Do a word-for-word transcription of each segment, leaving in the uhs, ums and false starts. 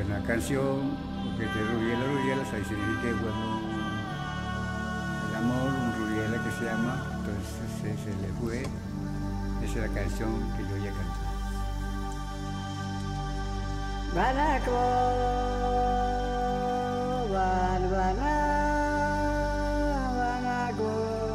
Buena canción, porque te rubiela, rubiela, ahí significa que bueno, el amor, un rubiela que se llama, entonces se, se le fue, esa es la canción que yo ya canté. Banako, ban, bana, banako.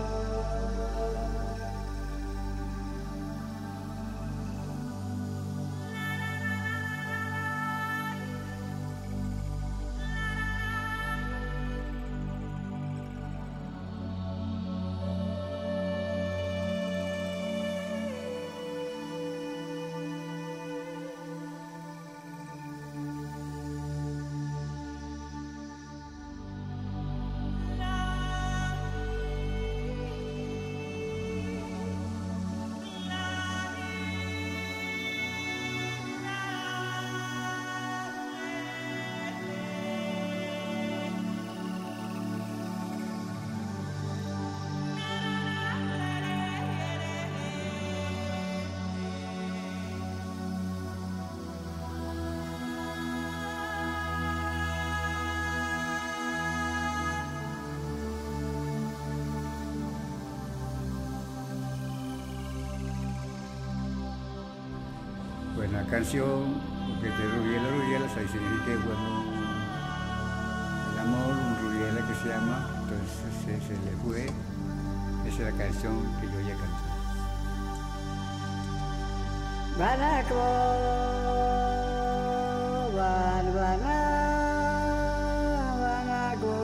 Buena canción, porque te rubiela, rubiela, ahí significa que bueno, el amor, un rubiela que se llama, entonces se, se le fue, esa es la canción que yo ya canté. Banako, ban, bana, banako.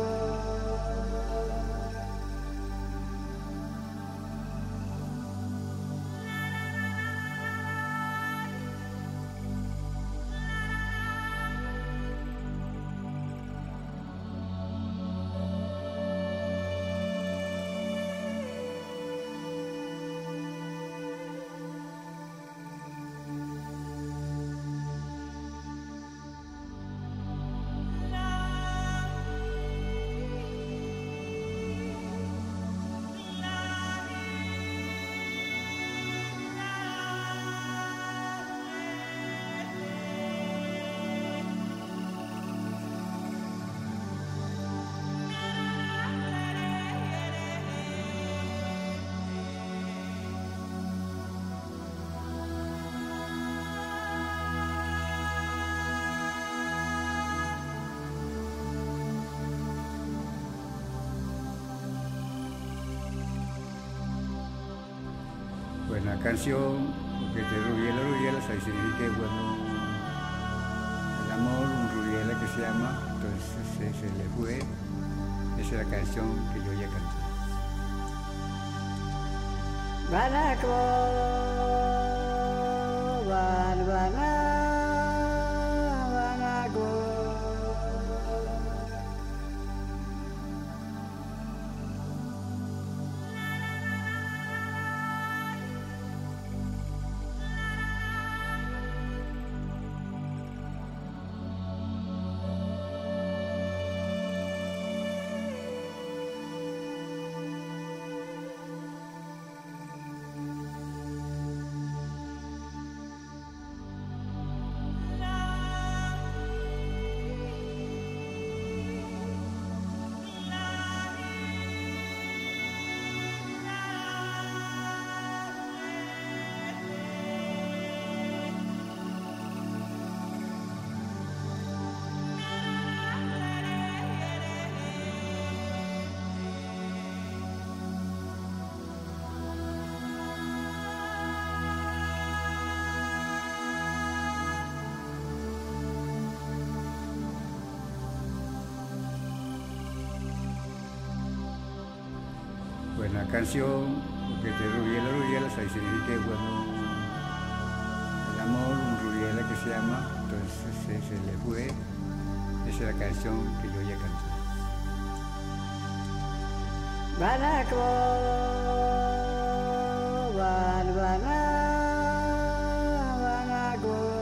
Buena canción, porque te rubiela, rubiela, ahí significa que bueno, el amor, un rubiela que se llama, entonces se, se le fue, esa es la canción que yo ya canté. Banako, ban, bana, banako. Buena canción, porque te rubiela, rubiela, ahí significa que bueno, el amor, un rubiela que se llama, entonces se, se le fue, esa es la canción que yo ya canté. Banako, ban, bana, banako.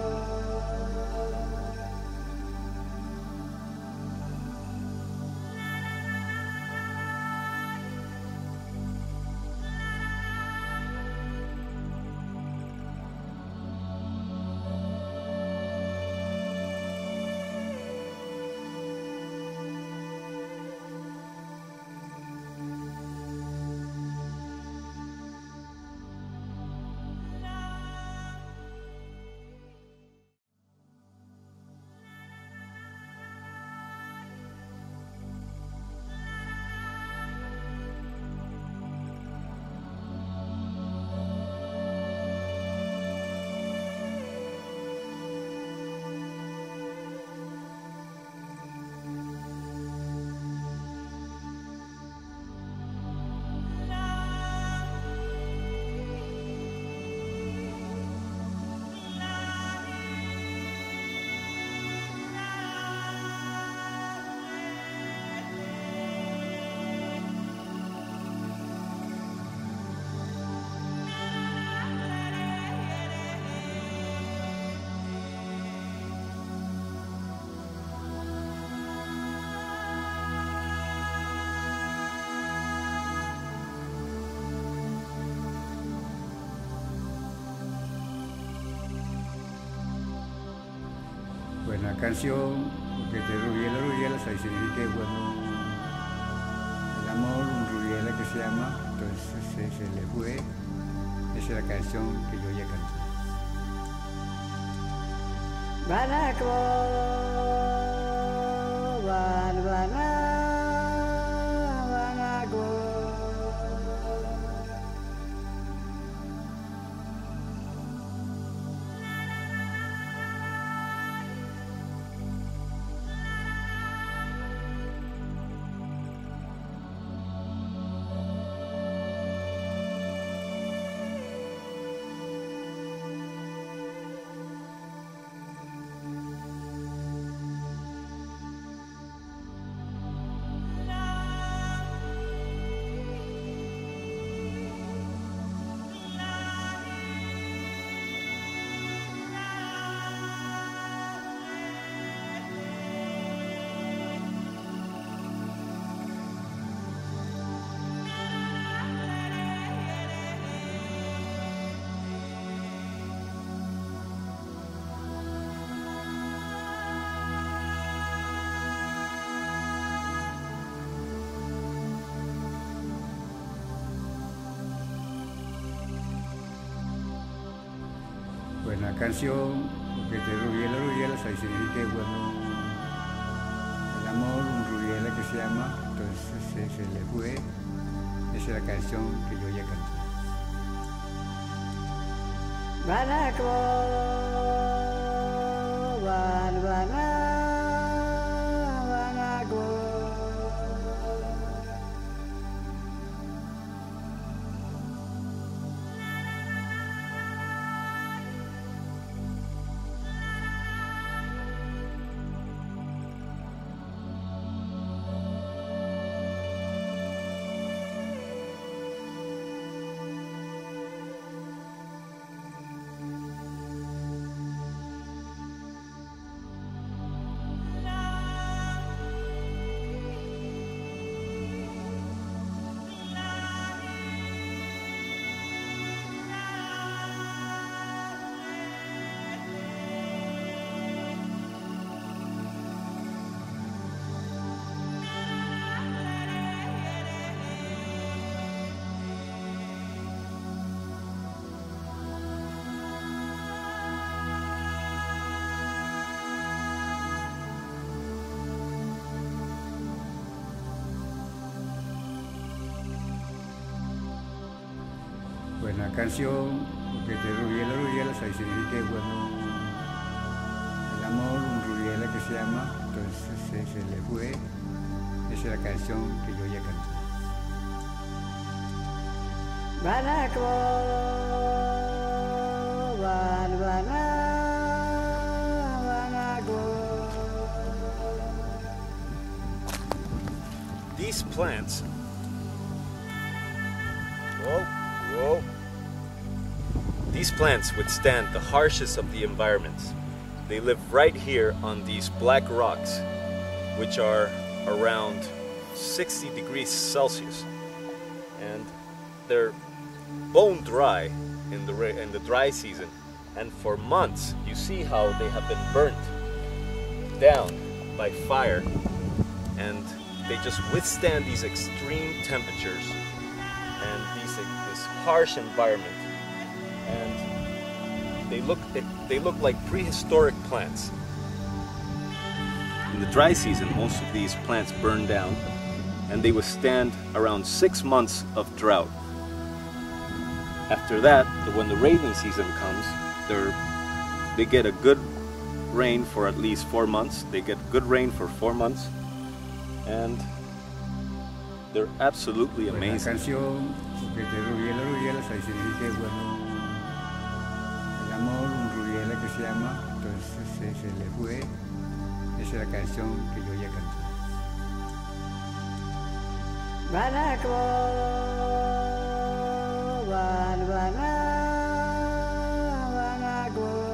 Buena canción, porque te rubiela, rubiela, ahí significa bueno, el amor, un rubiela que se llama, entonces se, se le fue, esa es la canción que yo ya canté. Banako, ban, bana, banako. Buena canción, porque te rubiela, rubiela, ahí significa bueno, el amor, un rubiela que se llama, entonces se, se le fue, esa es la canción que yo ya canté. Banako, ban, bana, banako. Buena canción, porque te rubiela, rubiela, ahí significa bueno, el amor, un rubiela que se llama, entonces se, se le fue, esa es la canción que yo ya canté. Banako, ban, bana, banako. These plants, whoa, whoa. These plants withstand the harshest of the environments. They live right here on these black rocks, which are around sixty degrees Celsius, and they're bone dry in the in the dry season. And for months, you see how they have been burnt down by fire, and they just withstand these extreme temperatures and these, this harsh environment. And they look they look like prehistoric plants. In the dry season, most of these plants burn down, and they withstand around six months of drought. After that, when the rainy season comes, they're, they get a good rain for at least four months. They get good rain for four months, and they're absolutely amazing. Buena canción, porque te rubiela, rubiela, ahí significa bueno, el amor, un rubiela que se llama, entonces se, se le fue, esa es la canción que yo ya canté. Banako, ban, bana, banako.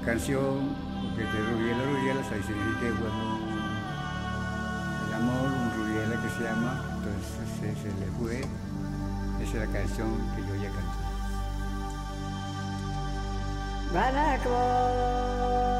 canción, porque te rubiela, rubiela, ahí significa que bueno, el amor, un rubiela que se llama, entonces se, se le fue, esa es la canción que yo ya canté. Van a